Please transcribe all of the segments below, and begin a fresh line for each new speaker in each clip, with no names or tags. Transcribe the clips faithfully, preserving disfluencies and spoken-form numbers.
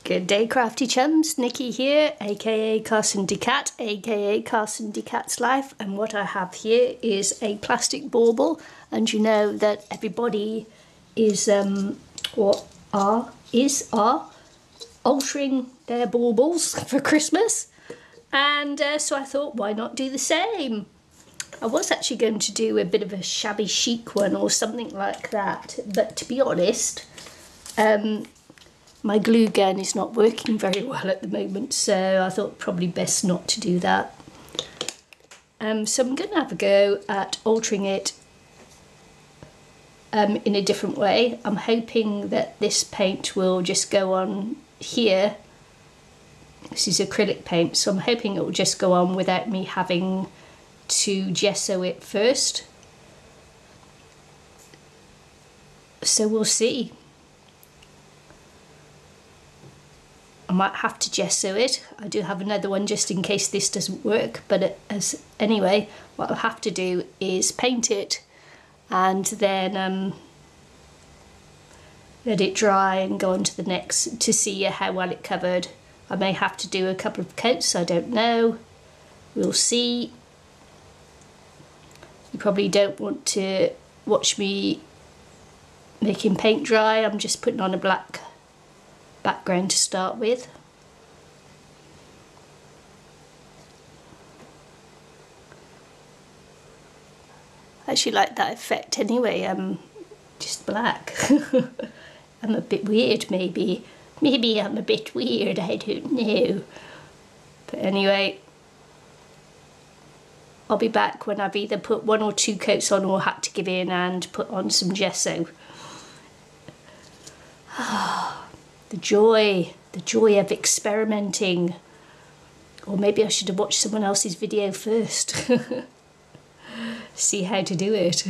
Good day, crafty chums. Nikki here, aka Carson Decat, aka Carson Decat's Life, and what I have here is a plastic bauble. And you know that everybody is um or are is are altering their baubles for Christmas, and uh, so I thought, why not do the same? I was actually going to do a bit of a shabby chic one or something like that, but to be honest, um. my glue gun is not working very well at the moment, so I thought probably best not to do that. Um, so I'm going to have a go at altering it um, in a different way. I'm hoping that this paint will just go on here. This is acrylic paint, so I'm hoping it will just go on without me having to gesso it first. So we'll see. I might have to gesso it. I do have another one just in case this doesn't work, but it, as anyway, what I'll have to do is paint it and then um, let it dry and go on to the next to see how well it covered. I may have to do a couple of coats, I don't know. We'll see. You probably don't want to watch me making paint dry. I'm just putting on a black background to start with. I actually like that effect anyway, um, just black. I'm a bit weird maybe. Maybe I'm a bit weird, I don't know. But anyway, I'll be back when I've either put one or two coats on or had to give in and put on some gesso. The joy, the joy of experimenting. Or maybe I should have watched someone else's video first. See how to do it.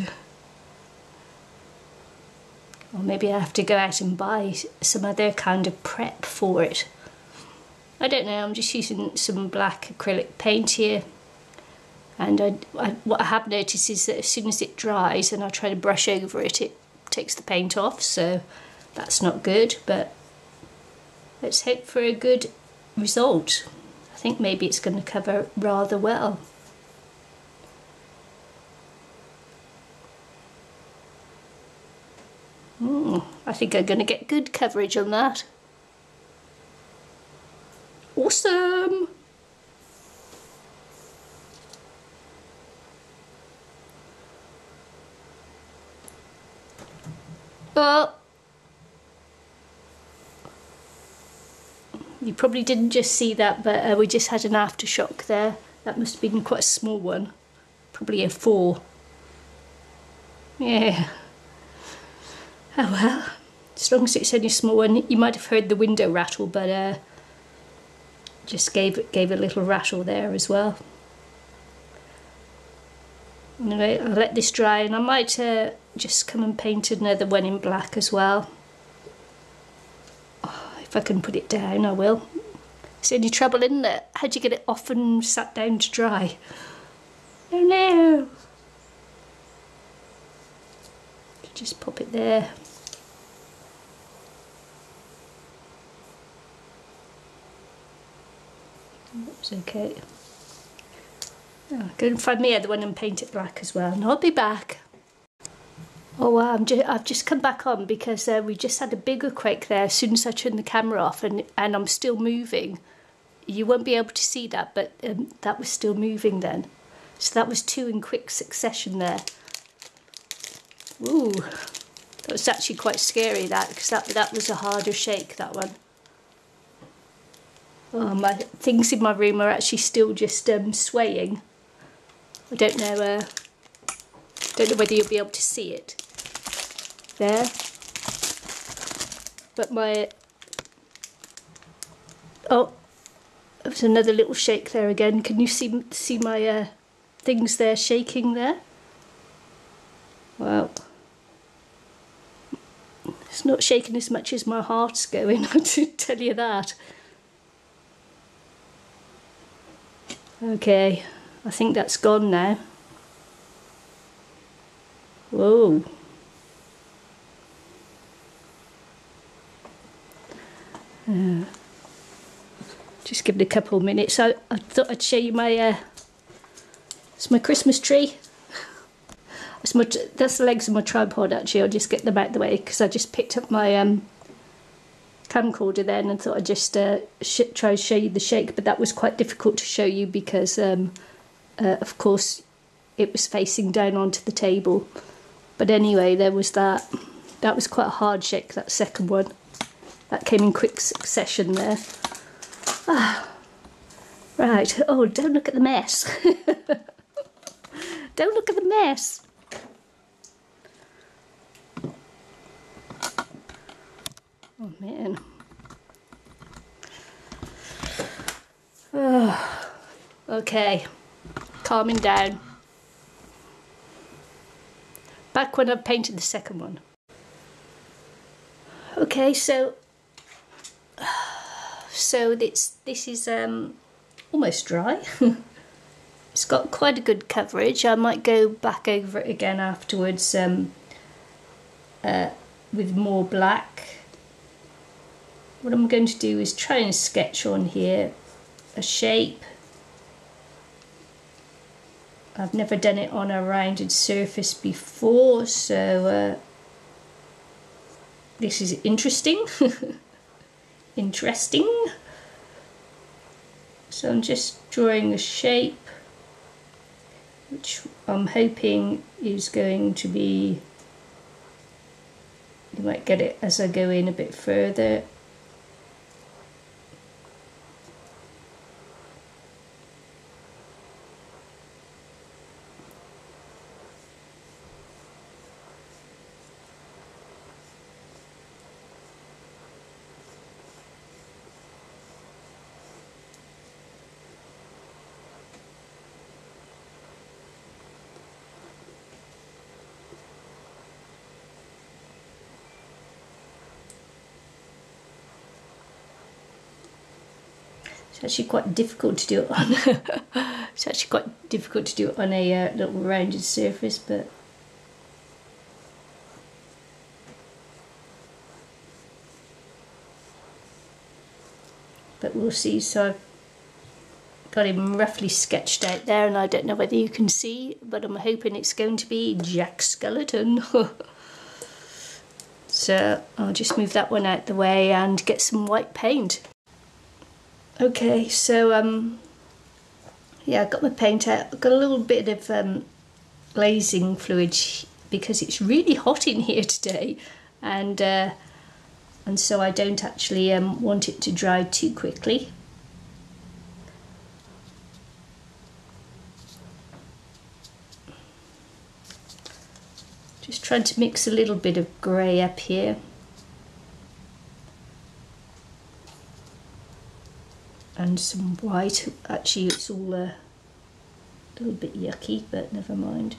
Or maybe I have to go out and buy some other kind of prep for it. I don't know, I'm just using some black acrylic paint here. And I, I, what I have noticed is that as soon as it dries and I try to brush over it, it takes the paint off, so that's not good, but let's hope for a good result. I think maybe it's going to cover rather well. Mm, I think I'm going to get good coverage on that. Awesome! Well, you probably didn't just see that, but uh, we just had an aftershock there. That must have been quite a small one. Probably a four. Yeah. Oh well. As long as it's only a small one. You might have heard the window rattle, but uh, just gave, gave a little rattle there as well. Anyway, I'll let this dry and I might uh, just come and paint another one in black as well. Oh, if I can put it down, I will. Is there any trouble in there? How'd you get it off and sat down to dry? Oh no! Just pop it there. That's okay. Oh, go and find me the other one and paint it black as well, and I'll be back. Oh wow, I'm just, I've just come back on because uh, we just had a bigger quake there as soon as I turned the camera off, and, and I'm still moving. You won't be able to see that, but um, that was still moving then. So that was two in quick succession there. Ooh, that was actually quite scary, that, because that, that was a harder shake, that one. Oh, my things in my room are actually still just um, swaying. I don't know. Uh, don't know whether you'll be able to see it there, but my oh, there's another little shake there again. Can you see see my uh, things there shaking there? Wow, it's not shaking as much as my heart's going. I should tell you that. Okay, I think that's gone now. Whoa. Uh, Just give it a couple of minutes. I, I thought I'd show you my, uh, it's my Christmas tree. It's my, that's the legs of my tripod actually. I'll just get them out of the way because I just picked up my um, camcorder then and thought I'd just uh, sh try to show you the shake, but that was quite difficult to show you because um, uh, of course it was facing down onto the table. But anyway, there was that. That was quite a hard shake, that second one. That came in quick succession there. Ah, right, oh, don't look at the mess. Don't look at the mess. Oh man. Oh, okay, calming down. Back when I painted the second one. Okay, so so this this is um almost dry. It's got quite a good coverage. I might go back over it again afterwards um, uh, with more black. What I'm going to do is try and sketch on here a shape. I've never done it on a rounded surface before, so uh, this is interesting. Interesting. So I'm just drawing a shape which I'm hoping is going to be, you might get it as I go in a bit further. It's actually quite difficult to do it on. It's actually quite difficult to do it on a uh, little rounded surface, but but we'll see. So I've got him roughly sketched out there, and I don't know whether you can see, but I'm hoping it's going to be Jack Skellington. So I'll just move that one out the way and get some white paint. Okay, so um, yeah, I've got my paint out. I've got a little bit of um, glazing fluid because it's really hot in here today, and uh, and so I don't actually um, want it to dry too quickly. Just trying to mix a little bit of grey up here. And some white. Actually, it's all uh, a little bit yucky, but never mind.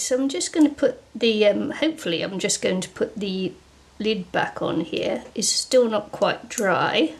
so I'm just going to put the, um, hopefully I'm just going to put the lid back on here. It's still not quite dry.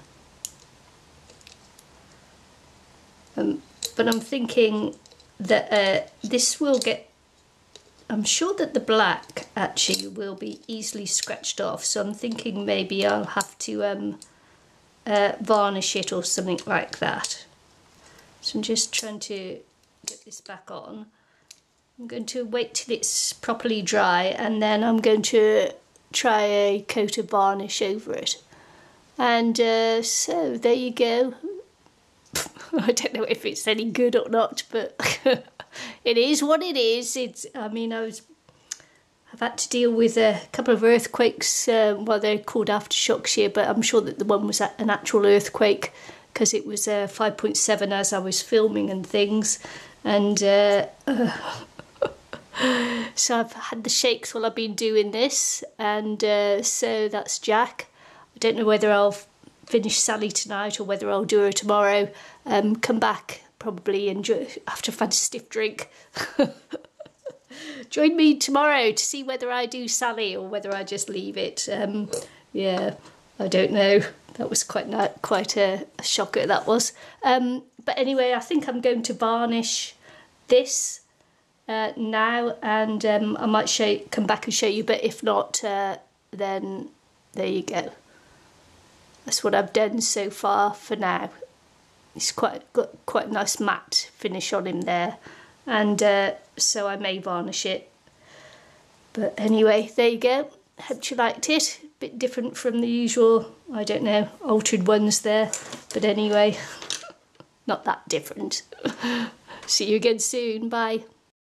Um, but I'm thinking that uh, this will get, I'm sure that the black actually will be easily scratched off, so I'm thinking maybe I'll have to um, uh, varnish it or something like that. So I'm just trying to get this back on. I'm going to wait till it's properly dry and then I'm going to try a coat of varnish over it. And uh, so there you go. I don't know if it's any good or not, but it is what it is. It's, I mean, I was, I've had to deal with a couple of earthquakes, uh, well, they're called aftershocks here, but I'm sure that the one was an actual earthquake because it was uh, five point seven as I was filming and things. And uh, uh, so I've had the shakes while I've been doing this. And uh, so that's Jack. I don't know whether I'll finish Sally tonight or whether I'll do her tomorrow. Um, come back probably and after I've had a stiff drink. Join me tomorrow to see whether I do Sally or whether I just leave it. Um, yeah, I don't know. That was quite quite a, a shocker, that was. Um, but anyway, I think I'm going to varnish this uh, now, and um, I might show, come back and show you, but if not, uh, then there you go. That's what I've done so far for now. It's quite got quite a nice matte finish on him there, and uh, so I may varnish it. But anyway, there you go. Hope you liked it. A bit different from the usual, I don't know, altered ones there. But anyway, not that different. See you again soon. Bye.